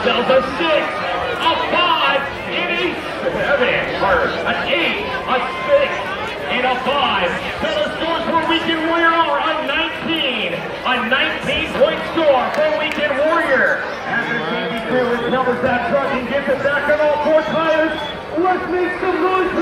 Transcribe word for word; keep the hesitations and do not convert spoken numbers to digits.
ourselves a six, a five, and a seven. An eight, a six, and a five. So the scores for Weekend Warrior are a nineteen. A nineteen point score for Weekend Warrior. After Casey Taylor covers that truck and gets it back on all four tires, let's make some noise.